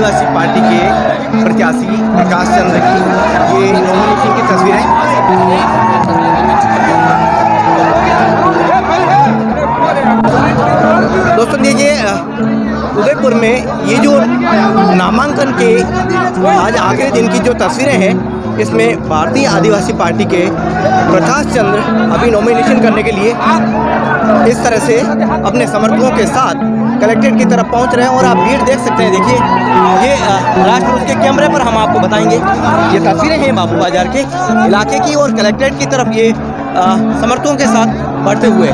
आदिवासी party के प्रत्याशी प्रकाश चंद्र की ये नॉमिनेशन की तस्वीरें। दोस्तों देखिए, उदयपुर में ये जो नामांकन के आज आखिरी दिन की जो तस्वीरें हैं, इसमें भारतीय आदिवासी पार्टी के प्रकाश चंद्र अभी नॉमिनेशन करने के लिए इस तरह से अपने समर्थकों के साथ कलेक्ट्रेट की तरफ पहुंच रहे हैं। और आप भीड़ देख सकते हैं। देखिए, ये राष्ट्र के कैमरे पर हम आपको बताएंगे, ये तस्वीरें हैं बाबू बाजार के इलाके की और कलेक्ट्रेट की तरफ ये समर्थकों के साथ बढ़ते हुए।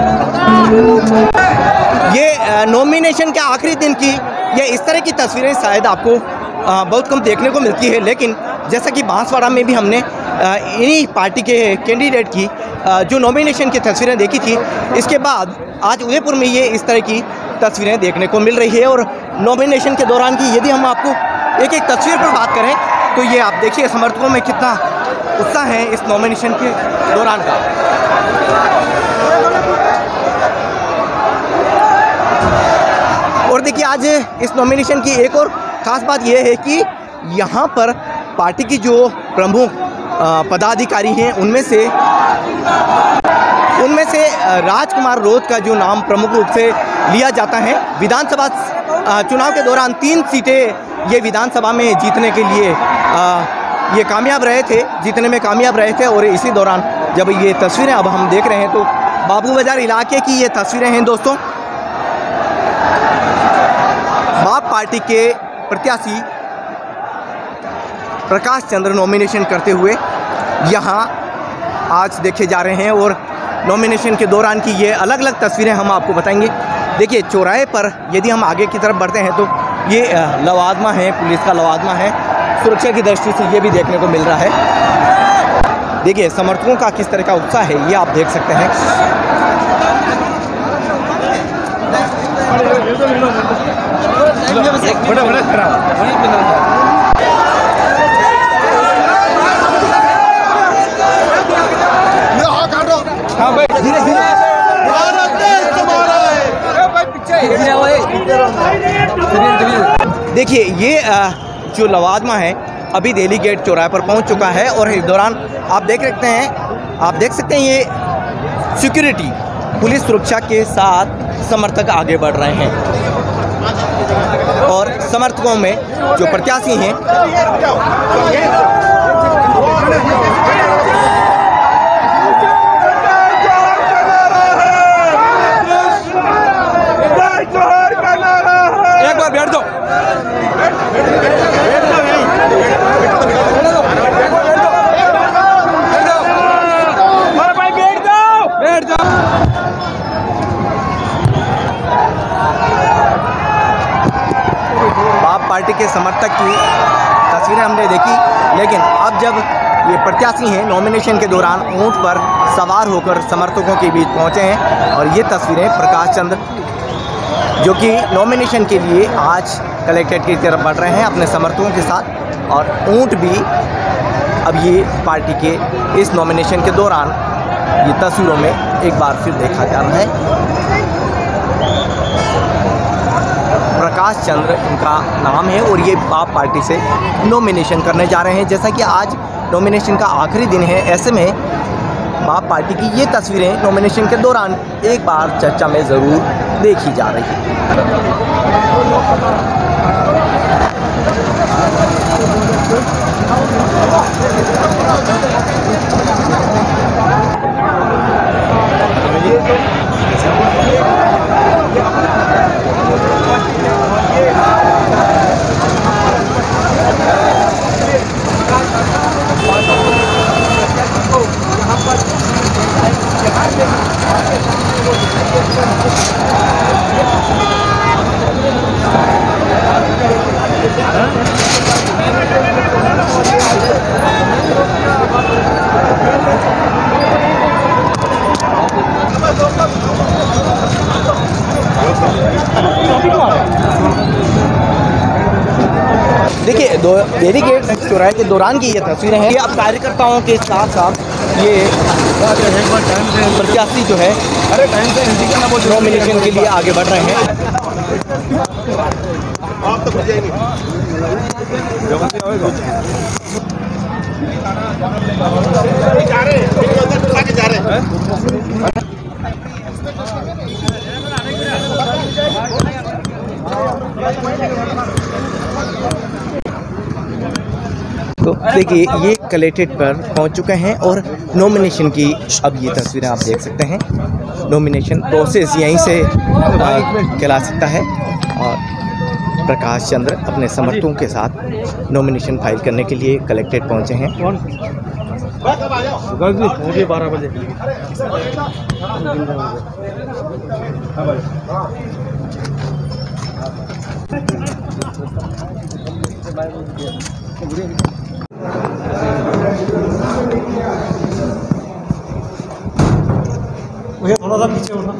ये नॉमिनेशन के आखिरी दिन की ये इस तरह की तस्वीरें शायद आपको बहुत कम देखने को मिलती है, लेकिन जैसा कि बांसवाड़ा में भी हमने इन्हीं पार्टी के कैंडिडेट की जो नॉमिनेशन की तस्वीरें देखी थी, इसके बाद आज उदयपुर में ये इस तरह की तस्वीरें देखने को मिल रही है। और नॉमिनेशन के दौरान की यदि हम आपको एक एक तस्वीर पर बात करें तो ये आप देखिए समर्थकों में कितना उत्साह है इस नॉमिनेशन के दौरान का। और देखिए, आज इस नॉमिनेशन की एक और ख़ास बात यह है कि यहाँ पर पार्टी की जो प्रमुख पदाधिकारी हैं उनमें से राजकुमार रोध का जो नाम प्रमुख रूप से लिया जाता है। विधानसभा चुनाव के दौरान 3 सीटें ये विधानसभा में जीतने के लिए ये कामयाब रहे थे, जीतने में कामयाब रहे थे। और इसी दौरान जब ये तस्वीरें अब हम देख रहे हैं तो बाबू बाजार इलाके की ये तस्वीरें हैं दोस्तों। बाप पार्टी के प्रत्याशी प्रकाश चंद्र नॉमिनेशन करते हुए यहाँ आज देखे जा रहे हैं। और नॉमिनेशन के दौरान की ये अलग अलग तस्वीरें हम आपको बताएंगे। देखिए, चौराहे पर यदि हम आगे की तरफ बढ़ते हैं तो ये लवाजमा है, पुलिस का लवाजमा है। सुरक्षा की दृष्टि से ये भी देखने को मिल रहा है। देखिए, समर्थकों का किस तरह का उत्साह है ये आप देख सकते हैं। हाँ भाई, धीरे धीरे। देखिए, ये जो लवाजमा है अभी दिल्ली गेट चौराहे पर पहुंच चुका है। और इस दौरान आप देख सकते हैं ये सिक्योरिटी पुलिस सुरक्षा के साथ समर्थक आगे बढ़ रहे हैं। और समर्थकों में जो प्रत्याशी हैं एक बार बैठ दो। बाप पार्टी के समर्थक की तस्वीरें हमने देखी, लेकिन अब जब ये प्रत्याशी हैं नॉमिनेशन के दौरान ऊंट पर सवार होकर समर्थकों के बीच पहुंचे हैं। और ये तस्वीरें प्रकाश चंद्र जो कि नॉमिनेशन के लिए आज कलेक्ट्रेट की तरफ बढ़ रहे हैं अपने समर्थकों के साथ। और ऊंट भी अब ये पार्टी के इस नॉमिनेशन के दौरान ये तस्वीरों में एक बार फिर देखा जा रहा है। प्रकाश चंद्र इनका नाम है और ये बाप पार्टी से नॉमिनेशन करने जा रहे हैं। जैसा कि आज नॉमिनेशन का आखिरी दिन है, ऐसे में बाप पार्टी की ये तस्वीरें नॉमिनेशन के दौरान एक बार चर्चा में ज़रूर देखी जा रही है। देखिए, दिल्ली गेट चौराहे के दौरान की ये तस्वीरें हैं। ये अब कार्यकर्ताओं के साथ साथ ये प्रत्याशी जो है नॉमिनेशन के लिए आगे बढ़ रहे हैं। आप तो जाएंगे जा रहे तो देखिए ये कलेक्ट्रेट पर पहुंच चुके हैं और नॉमिनेशन की अब ये तस्वीरें आप देख सकते हैं। नॉमिनेशन प्रोसेस यहीं से चला सकता है और प्रकाश चंद्र अपने समर्थकों के साथ नॉमिनेशन फाइल करने के लिए कलेक्ट्रेट पहुंचे हैं। 12 बजे भैया थोड़ा सा पीछे होना।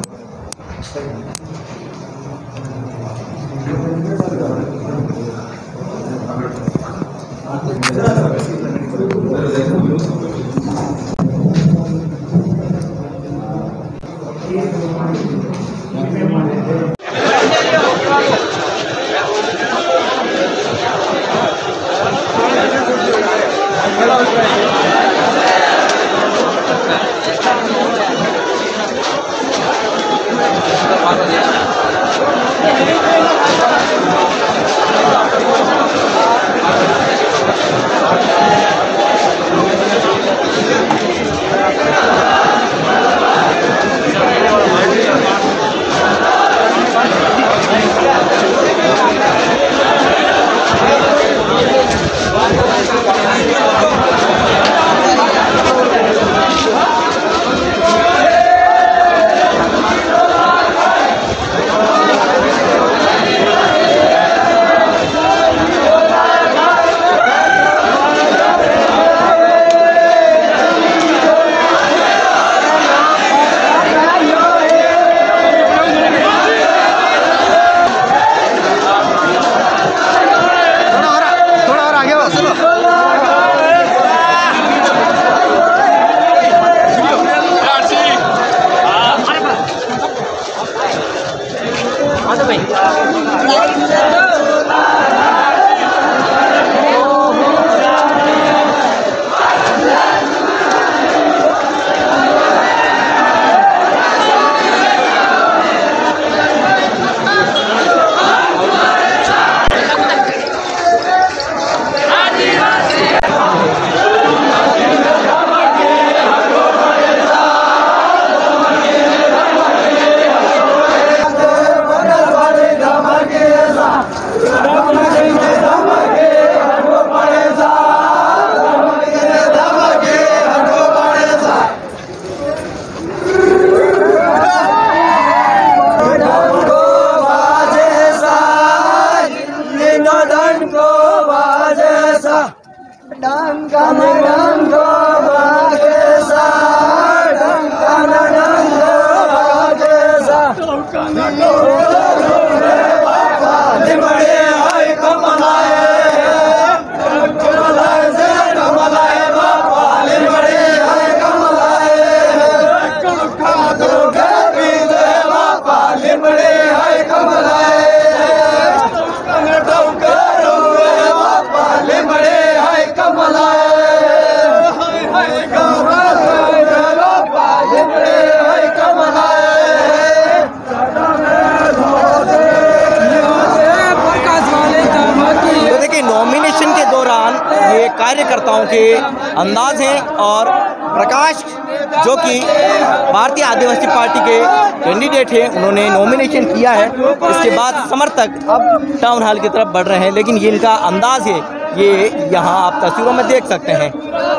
कार्यकर्ताओं के अंदाज हैं और प्रकाश जो कि भारतीय आदिवासी पार्टी के कैंडिडेट हैं, उन्होंने नॉमिनेशन किया है। इसके बाद समर्थक अब टाउन हॉल की तरफ बढ़ रहे हैं, लेकिन ये इनका अंदाज है, ये यहाँ आप तस्वीरों में देख सकते हैं।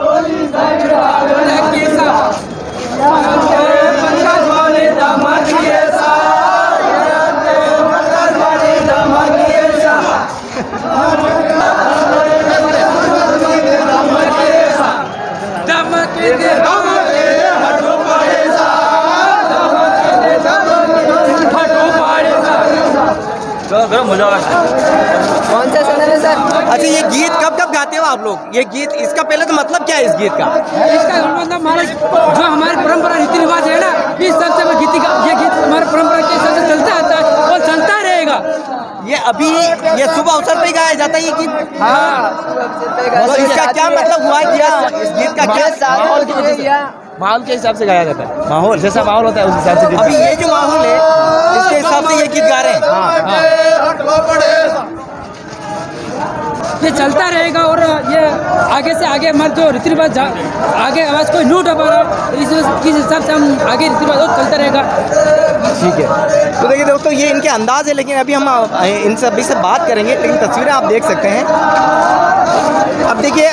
कौन सा चैनल है सर? अच्छा, ये गीत कब कब गाते हो आप लोग? ये गीत, इसका पहले तो मतलब क्या है इस गीत का? इसका मतलब हमारा जो हमारी परंपरा रीति रिवाज है ना, इस हिसाब से ये गीत हमारी परंपरा के हिसाब से चलता आता है और चलता रहेगा। ये अभी ये शुभ अवसर पे गाया जाता है कि तो इसका क्या मतलब हुआ, क्या इस गीत का क्या माहौल के हिसाब से गाया जाता है, माहौल जैसा माहौल होता है उस हिसाब से। अभी ये जो माहौल है इसके हिसाब से ये गीत गा रहे हैं। ये चलता रहेगा और ये आगे से आगे हमारे जो रीति रिवाज आगे आवाज़ कोई नहीं उठा पा रहा, इस हिसाब से हम आगे रीति रिवाज और चलता रहेगा। ठीक है, तो देखिए दोस्तों ये इनके अंदाज है, लेकिन अभी हम इन सभी से बात करेंगे, लेकिन तस्वीरें आप देख सकते हैं। अब देखिए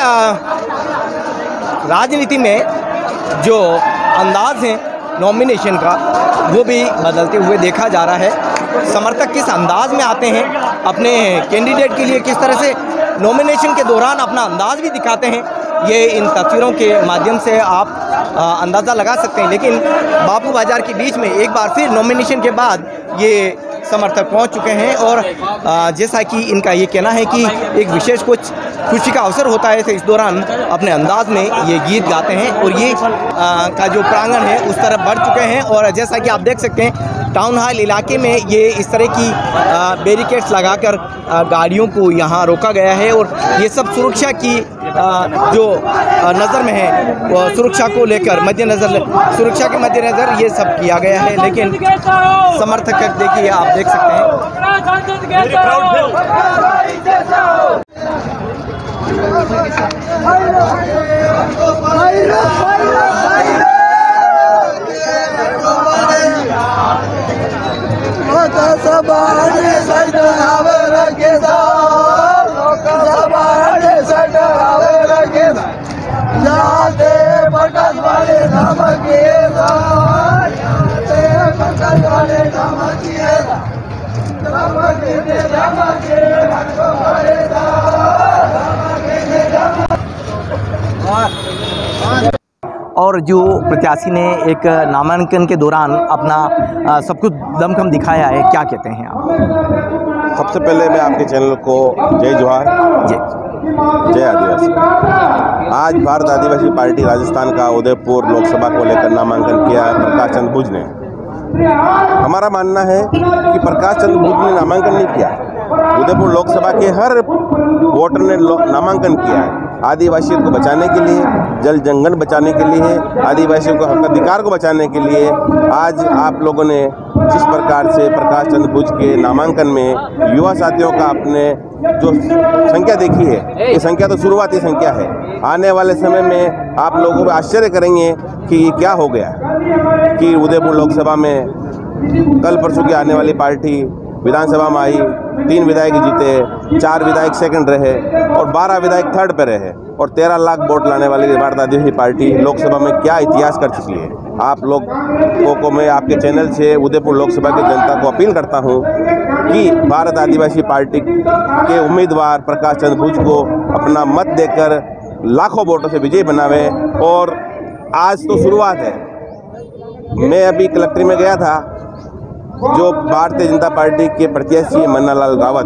राजनीति में जो अंदाज है नॉमिनेशन का वो भी बदलते हुए देखा जा रहा है। समर्थक किस अंदाज में आते हैं, अपने कैंडिडेट के लिए किस तरह से नॉमिनेशन के दौरान अपना अंदाज भी दिखाते हैं, ये इन तस्वीरों के माध्यम से आप अंदाज़ा लगा सकते हैं। लेकिन बापू बाजार के बीच में एक बार फिर नॉमिनेशन के बाद ये समर्थक पहुंच चुके हैं और जैसा कि इनका ये कहना है कि एक विशेष कुछ खुशी का अवसर होता है, तो इस दौरान अपने अंदाज में ये गीत गाते हैं और ये का जो प्रांगण है उस तरफ बढ़ चुके हैं। और जैसा कि आप देख सकते हैं टाउन हॉल इलाके में ये इस तरह की बैरिकेड्स लगाकर गाड़ियों को यहाँ रोका गया है और ये सब सुरक्षा की जो नज़र में है वो सुरक्षा को लेकर सुरक्षा के मद्देनज़र ये सब किया गया है। लेकिन समर्थक देखिए आप देख सकते हैं। और जो प्रत्याशी ने एक नामांकन के दौरान अपना सब कुछ दमखम दिखाया है, क्या कहते हैं आप? सबसे पहले मैं आपके चैनल को जय जोहार, जय आदिवासी। आज भारत आदिवासी पार्टी राजस्थान का उदयपुर लोकसभा को लेकर नामांकन किया है प्रकाश चंद्र भुज ने। हमारा मानना है कि प्रकाश चंद्र भुज ने नामांकन नहीं किया, उदयपुर लोकसभा के हर वोटर ने नामांकन किया है। आदिवासियों को बचाने के लिए, जल जंगल बचाने के लिए, आदिवासियों को हक अधिकार को बचाने के लिए आज आप लोगों ने जिस प्रकार से प्रकाश चंद्र भुज के नामांकन में युवा साथियों का अपने जो संख्या देखी है, ये संख्या तो शुरुआती संख्या है। आने वाले समय में आप लोगों को आश्चर्य करेंगे कि क्या हो गया कि उदयपुर लोकसभा में कल परसों की आने वाली पार्टी विधानसभा में आई, 3 विधायक जीते, 4 विधायक सेकंड रहे और 12 विधायक थर्ड पे रहे और 13 लाख वोट लाने वाली भारत आदिवासी पार्टी लोकसभा में क्या इतिहास कर चुकी है। आप लोगों को मैं आपके चैनल से उदयपुर लोकसभा की जनता को अपील करता हूं कि भारत आदिवासी पार्टी के उम्मीदवार प्रकाश चंद्र भुज को अपना मत देकर लाखों वोटों से विजयी बनावे। और आज तो शुरुआत है। मैं अभी कलेक्ट्री में गया था, जो भारतीय जनता पार्टी के प्रत्याशी मन्नालाल रावत,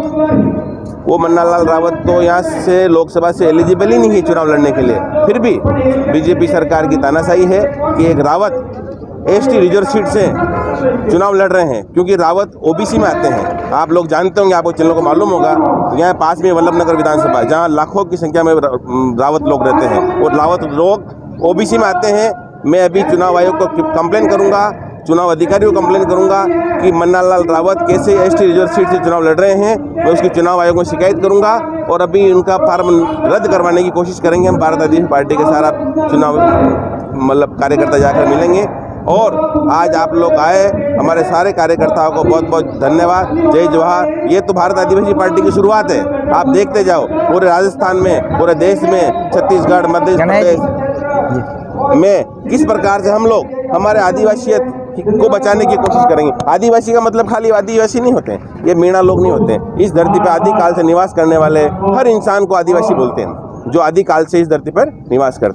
वो मन्नालाल रावत तो यहाँ से लोकसभा से एलिजिबल ही नहीं है चुनाव लड़ने के लिए। फिर भी बीजेपी सरकार की तानाशाही है कि एक रावत एसटी रिजर्व सीट से चुनाव लड़ रहे हैं, क्योंकि रावत ओबीसी में आते हैं। आप लोग जानते होंगे, आपको चैनल को मालूम होगा, यहाँ पास में वल्लभनगर विधानसभा जहाँ लाखों की संख्या में रावत लोग रहते हैं और रावत लोग ओबीसी में आते हैं। मैं अभी चुनाव आयोग को कंप्लेन करूँगा, चुनाव अधिकारी को कंप्लेन करूंगा कि मन्नालाल रावत कैसे एसटी रिजर्व सीट से चुनाव लड़ रहे हैं। मैं उसकी चुनाव आयोग में शिकायत करूंगा और अभी उनका फार्म रद्द करवाने की कोशिश करेंगे। हम भारत आदिवासी पार्टी के सारा चुनाव कार्यकर्ता जाकर मिलेंगे। और आज आप लोग आए, हमारे सारे कार्यकर्ताओं को बहुत बहुत धन्यवाद, जय जोहार। ये तो भारत आदिवासी पार्टी की शुरुआत है, आप देखते जाओ पूरे राजस्थान में, पूरे देश में, छत्तीसगढ़, मध्य प्रदेश में किस प्रकार से हम लोग हमारे आदिवासियत को बचाने की कोशिश करेंगे। आदिवासी का मतलब खाली आदिवासी नहीं होते हैं, ये मीणा लोग नहीं होते हैं। इस धरती पर आदिकाल से निवास करने वाले हर इंसान को आदिवासी बोलते हैं, जो आदिकाल से इस धरती पर निवास करते हैं।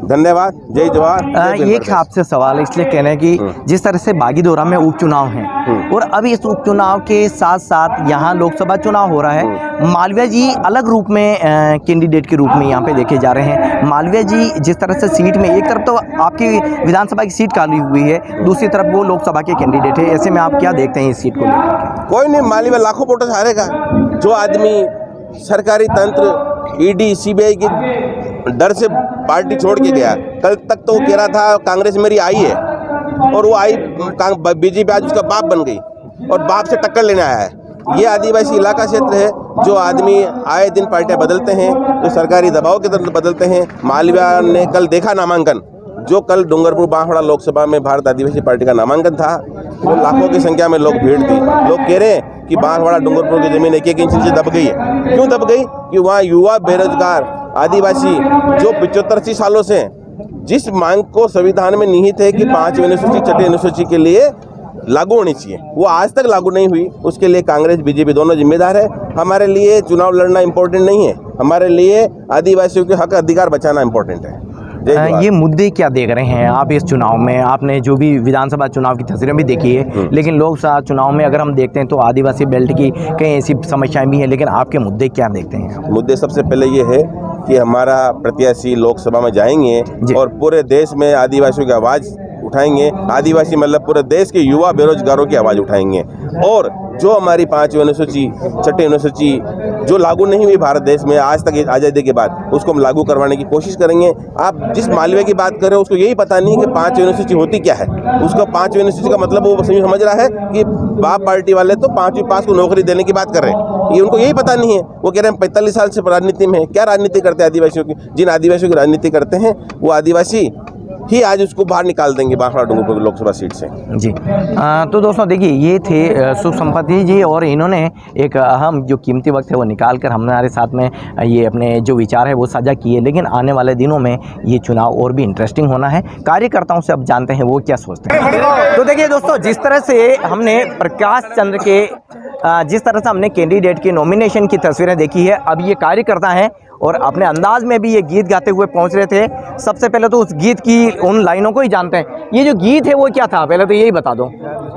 धन्यवाद। जय जवाहर। एक आपसे सवाल इसलिए कहना है कि जिस तरह से बागीदोरा में उपचुनाव हैं और अभी इस उपचुनाव के साथ साथ यहाँ लोकसभा चुनाव हो रहा है, मालवीय जी अलग रूप में कैंडिडेट के रूप में यहाँ पे देखे जा रहे हैं। मालवीय जी जिस तरह से सीट में, एक तरफ तो आपकी विधानसभा की सीट खाली हुई है, दूसरी तरफ वो लोकसभा के कैंडिडेट है, ऐसे में आप क्या देखते हैं इस सीट को लेकर? कोई नहीं, मालवीय लाखों वोटों से हारेगा। जो आदमी सरकारी तंत्र, ईडी, सीबीआई की डर से पार्टी छोड़ के गया, कल तक तो वो कह रहा था कांग्रेस मेरी आई है, और वो आई बीजेपी आज उसका बाप बन गई और बाप से टक्कर लेने आया है। ये आदिवासी इलाका क्षेत्र है, जो आदमी आए दिन पार्टियां बदलते हैं, जो सरकारी दबाव के तरफ बदलते हैं। मालवीय ने कल देखा नामांकन, जो कल डूंगरपुर बांसवाड़ा लोकसभा में भारत आदिवासी पार्टी का नामांकन था, वो लाखों की संख्या में लोग भीड़ थी। लोग कह रहे हैं कि बांसवाड़ा डूंगरपुर की जमीन 1-1 इंच से दब गई है। क्यों दब गई? कि वहाँ युवा बेरोजगार आदिवासी जो 75-80 सालों से जिस मांग को संविधान में निहित है कि 5वीं अनुसूची 6ठी अनुसूची के लिए लागू होनी चाहिए, वो आज तक लागू नहीं हुई। उसके लिए कांग्रेस बीजेपी दोनों जिम्मेदार है। हमारे लिए चुनाव लड़ना इम्पोर्टेंट नहीं है, हमारे लिए आदिवासियों के हक अधिकार बचाना इम्पोर्टेंट है। ये मुद्दे क्या देख रहे हैं आप इस चुनाव में? आपने जो भी विधानसभा चुनाव की तस्वीरें भी देखी है, लेकिन लोकसभा चुनाव में अगर हम देखते हैं तो आदिवासी बेल्ट की कई ऐसी समस्याएं भी हैं, लेकिन आपके मुद्दे क्या देखते हैं? मुद्दे सबसे पहले ये है कि हमारा प्रत्याशी लोकसभा में जाएंगे और पूरे देश में आदिवासियों की आवाज़ उठाएंगे। आदिवासी मतलब पूरे देश के युवा बेरोजगारों की आवाज़ उठाएंगे, और जो हमारी 5वीं अनुसूची 6ठी अनुसूची जो लागू नहीं हुई भारत देश में आज तक आज़ादी के बाद, उसको हम लागू करवाने की कोशिश करेंगे। आप जिस मालवीय की बात कर रहे हो उसको यही पता नहीं कि 5वीं अनुसूची होती क्या है। उसको 5वीं अनुसूची का मतलब वो समझ रहा है कि बाप पार्टी वाले तो 5वीं पास को नौकरी देने की बात कर रहे हैं। ये उनको यही पता नहीं है। वो कह रहे हैं 45 साल से राजनीति में है। क्या राजनीति करते हैं आदिवासियों की? जिन आदिवासियों की राजनीति करते हैं वो आदिवासी ही आज उसको बाहर निकाल देंगे बांसवाड़ा डूंगरपुर लोकसभा सीट से। जी तो दोस्तों देखिए, ये थे सुख संपत्ति जी, और इन्होंने एक अहम जो कीमती वक्त है वो निकाल कर हमारे साथ में ये अपने जो विचार है वो साझा किए। लेकिन आने वाले दिनों में ये चुनाव और भी इंटरेस्टिंग होना है। कार्यकर्ताओं से अब जानते हैं वो क्या सोचते हैं। तो देखिए दोस्तों, जिस तरह से हमने प्रकाश चंद्र के जिस तरह से हमने कैंडिडेट की नॉमिनेशन की तस्वीरें देखी है, अब ये कार्यकर्ता हैं और अपने अंदाज में भी ये गीत गाते हुए पहुंच रहे थे। सबसे पहले तो उस गीत की उन लाइनों को ही जानते हैं। ये जो गीत है वो क्या था, पहले तो यही बता दो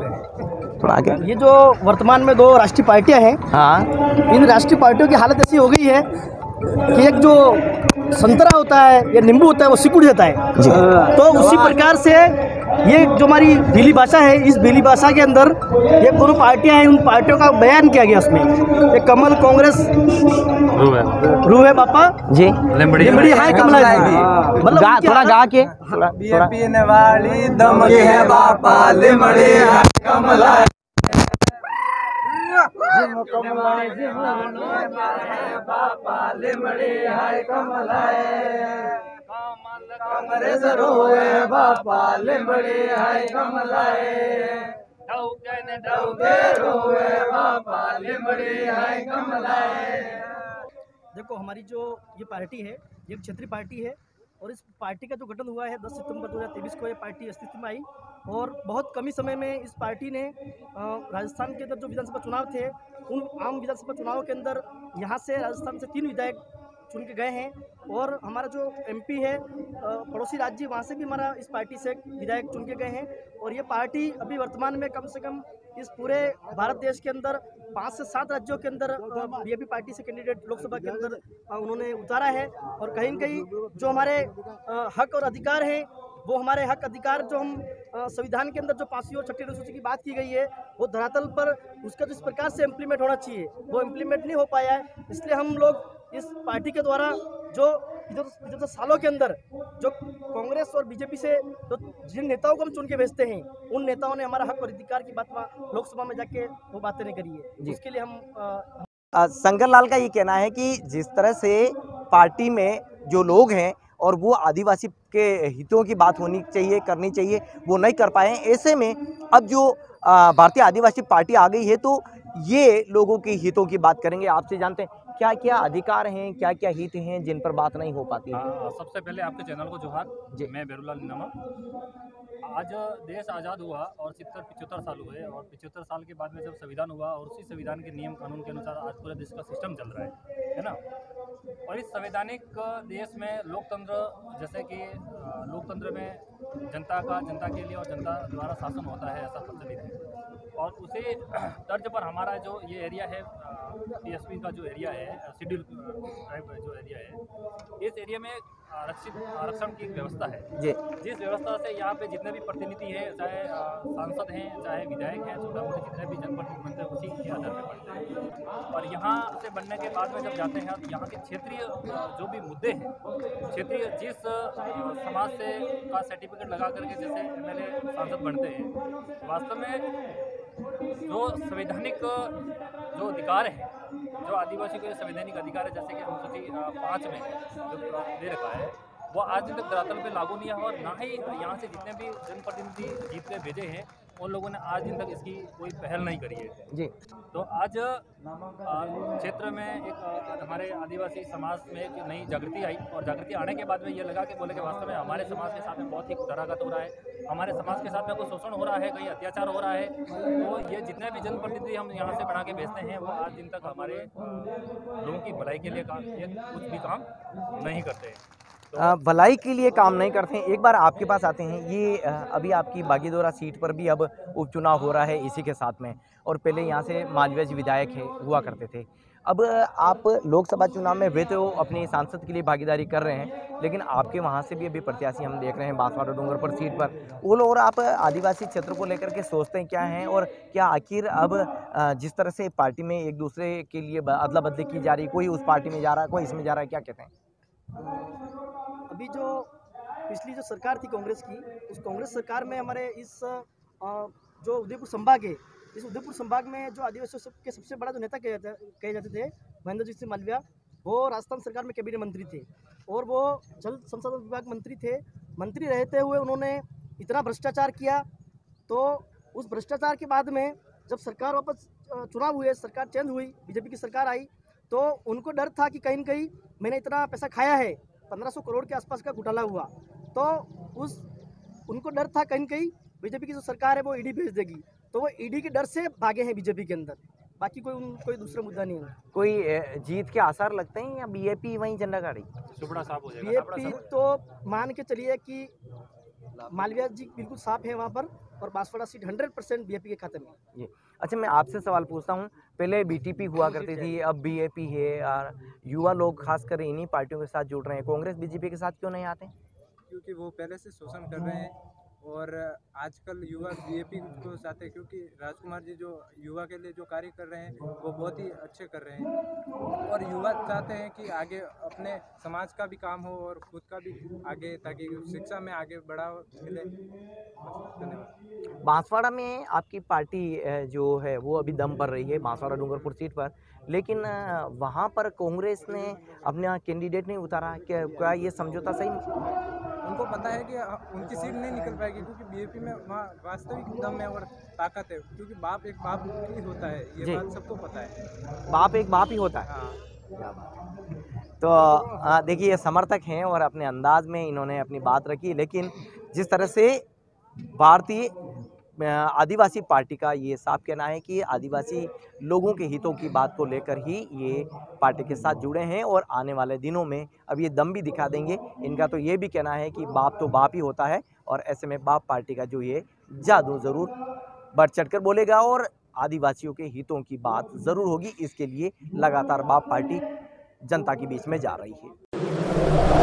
थोड़ा आगे। ये जो वर्तमान में 2 राष्ट्रीय पार्टियां हैं, हाँ, इन राष्ट्रीय पार्टियों की हालत ऐसी हो गई है कि एक जो संतरा होता है या नींबू होता है वो सिकुड़ जाता है। तो उसी प्रकार से ये जो हमारी भीली भाषा है, इस भीली भाषा के अंदर ये दोनों पार्टियां हैं, उन पार्टियों का बयान किया गया उसमें। ये कमल कांग्रेस रू है बापा जी, लिमड़ी हाय कमला जी, मतलब थोड़ा गा के पीने वाली दम है बापा लिमड़ी हाय कमला कांग्रेस रोए बापा लिमड़ी हाय कमलाए, डौके रोए बापा लिमड़ी हाय कमलाए। देखो, हमारी जो ये पार्टी है, ये क्षेत्रीय पार्टी है, और इस पार्टी का जो गठन हुआ है 10 सितंबर 2023 को ये पार्टी अस्तित्व में आई, और बहुत कम ही समय में इस पार्टी ने राजस्थान के अंदर जो विधानसभा चुनाव थे, उन आम विधानसभा चुनाव के अंदर यहाँ से राजस्थान से 3 विधायक चुन के गए हैं, और हमारा जो एमपी है पड़ोसी राज्य, वहाँ से भी हमारा इस पार्टी से विधायक चुन के गए हैं। और ये पार्टी अभी वर्तमान में कम से कम इस पूरे भारत देश के अंदर 5 से 7 राज्यों के अंदर बीजेपी पार्टी से कैंडिडेट लोकसभा के अंदर उन्होंने उतारा है। और कहीं न कहीं जो हमारे हक और अधिकार हैं, वो हमारे हक अधिकार जो हम संविधान के अंदर जो 5वीं और 6ठी अनुसूची की बात की गई है, वो धरातल पर उसका जिस प्रकार से इम्प्लीमेंट होना चाहिए वो इम्प्लीमेंट नहीं हो पाया है। इसलिए हम लोग इस पार्टी के द्वारा जो 75 सालों के अंदर जो कांग्रेस और बीजेपी से तो जिन नेताओं को हम चुन के भेजते हैं, उन नेताओं ने हमारा हक और अधिकार की बात लोकसभा में जाके वो बातें नहीं करी है। उसके लिए हम शंकर लाल का ये कहना है कि जिस तरह से पार्टी में जो लोग हैं और वो आदिवासी के हितों की बात होनी चाहिए, करनी चाहिए, वो नहीं कर पाए। ऐसे में अब जो भारतीय आदिवासी पार्टी आ गई है, तो ये लोगों के हितों की बात करेंगे। आपसे जानते हैं क्या क्या अधिकार हैं, क्या क्या हित हैं जिन पर बात नहीं हो पाती है? सबसे पहले आपके चैनल को जोहार जी। मैं बेरुलाल नीनामा। आज देश आज़ाद हुआ और 75 साल हुए और 75 साल के बाद में जब संविधान हुआ और उसी संविधान के नियम कानून के अनुसार आज पूरे देश का सिस्टम चल रहा है ना। और इस संवैधानिक देश में लोकतंत्र, जैसे कि लोकतंत्र में जनता के लिए और जनता द्वारा शासन होता है, ऐसा प्रचलित है। और उसी तर्ज पर हमारा जो ये एरिया है, TSP का जो एरिया है, शेड्यूल ट्राइब जो एरिया है, इस एरिया में आरक्षण की व्यवस्था है जी। जिस व्यवस्था से यहाँ पे जितने भी प्रतिनिधि हैं, चाहे सांसद हैं, चाहे विधायक हैं, छोटा मोटे जितने भी जनप्रतिनिधि बनते हैं उसी के आधार पर बनते हैं। और यहाँ से बनने के बाद में जब जाते हैं तो यहाँ के क्षेत्रीय जो भी मुद्दे हैं, क्षेत्रीय जिस समाज से का सर्टिफिकेट लगा करके जैसे MLA सांसद बनते हैं, वास्तव में जो संवैधानिक जो अधिकार है, जो आदिवासी को संवैधानिक अधिकार है, जैसे कि अनुसूची 5 में जो दे रखा है, वो आज तक धरातल पे लागू नहीं है। और ना ही यहाँ से जितने भी जनप्रतिनिधि जीत के भेजे हैं उन लोगों ने आज दिन तक इसकी कोई पहल नहीं करी है जी। तो आज क्षेत्र में एक हमारे आदिवासी समाज में एक नई जागृति आई और जागृति आने के बाद में ये लगा कि बोले कि वास्तव में हमारे समाज के साथ में बहुत ही तरहगत हो रहा है, हमारे समाज के साथ में कोई शोषण हो रहा है, कहीं अत्याचार हो रहा है। तो ये जितने भी जनप्रतिनिधि हम यहाँ से बना के भेजते हैं वो आज दिन तक हमारे लोगों की भलाई के लिए कुछ भी काम नहीं करते हैं। भलाई के लिए काम नहीं करते हैं। एक बार आपके पास आते हैं, ये अभी आपकी बागीदोरा सीट पर भी अब उपचुनाव हो रहा है इसी के साथ में, और पहले यहाँ से मालवीय विधायक हुआ करते थे। अब आप लोकसभा चुनाव में वे तो अपने सांसद के लिए भागीदारी कर रहे हैं, लेकिन आपके वहाँ से भी अभी प्रत्याशी हम देख रहे हैं बांसवाड़ा डूंगरपुर सीट पर। वो लोग, और आप आदिवासी क्षेत्र को लेकर के सोचते हैं क्या हैं, और क्या आखिर अब जिस तरह से पार्टी में एक दूसरे के लिए अदला बदली की जा रही, कोई उस पार्टी में जा रहा है, कोई इसमें जा रहा है, क्या कहते हैं? अभी जो पिछली जो सरकार थी कांग्रेस की, उस कांग्रेस सरकार में हमारे इस जो उदयपुर संभाग है, इस उदयपुर संभाग में जो आदिवासियों के सबसे बड़ा जो नेता कहे जाते थे महेंद्र सिंह मालवीय, वो राजस्थान सरकार में कैबिनेट मंत्री थे और वो जल संसाधन विभाग मंत्री थे। मंत्री रहते हुए उन्होंने इतना भ्रष्टाचार किया, तो उस भ्रष्टाचार के बाद में जब सरकार वापस चुनाव हुए, सरकार चेंज हुई, बीजेपी की सरकार आई, तो उनको डर था कि कहीं न कहीं मैंने इतना पैसा खाया है, 1500 करोड़ के आसपास का घोटाला हुआ, तो उनको डर था कहीं न कहीं बीजेपी की जो सरकार है वो ईडी भेज देगी, तो वो ईडी के डर से भागे हैं बीजेपी के अंदर। बाकी कोई दूसरा मुद्दा नहीं है। कोई जीत के आसार लगते हैं या बीएपी वहीं झंडा गाड़ी? सुपड़ा साफ हो जाएगा। बीएपी तो मान के चलिए कि मालवीय जी बिल्कुल साफ है वहाँ पर, और बांसवाड़ा सीट 100% बीएपी के खाते में। ये अच्छा, मैं आपसे सवाल पूछता हूँ, पहले बीटीपी हुआ करती थी, अब बीएपी है, और युवा लोग खासकर इन्हीं पार्टियों के साथ जुड़ रहे हैं, कांग्रेस बीजेपी के साथ क्यों नहीं आते? क्योंकि वो पहले से शोषण कर रहे हैं और आजकल युवा बीएपी को चाहते हैं, क्योंकि राजकुमार जी जो युवा के लिए जो कार्य कर रहे हैं वो बहुत ही अच्छे कर रहे हैं, और युवा चाहते हैं कि आगे अपने समाज का भी काम हो और खुद का भी आगे, ताकि शिक्षा में आगे बढ़ावा मिले। धन्यवाद। बांसवाड़ा में आपकी पार्टी जो है वो अभी दम पर रही है बांसवाड़ा डूंगरपुर सीट पर, लेकिन वहाँ पर कांग्रेस ने अपना कैंडिडेट नहीं उतारा, क्या ये समझौता सही? उनको पता है कि उनकी सीट नहीं निकल पाएगी, क्योंकि बीएपी में वहाँ वास्तविक दम है और ताकत है, क्योंकि बाप एक बाप ही होता है, ये बात सबको पता है। बाप एक बाप ही होता है। हाँ। क्या बात है। तो देखिए, ये समर्थक हैं और अपने अंदाज में इन्होंने अपनी बात रखी, लेकिन जिस तरह से भारतीय आदिवासी पार्टी का ये साफ कहना है कि आदिवासी लोगों के हितों की बात को लेकर ही ये पार्टी के साथ जुड़े हैं, और आने वाले दिनों में अब ये दम भी दिखा देंगे। इनका तो ये भी कहना है कि बाप तो बाप ही होता है, और ऐसे में बाप पार्टी का जो ये जादू ज़रूर बढ़ चढ़कर बोलेगा और आदिवासियों के हितों की बात ज़रूर होगी। इसके लिए लगातार बाप पार्टी जनता के बीच में जा रही है।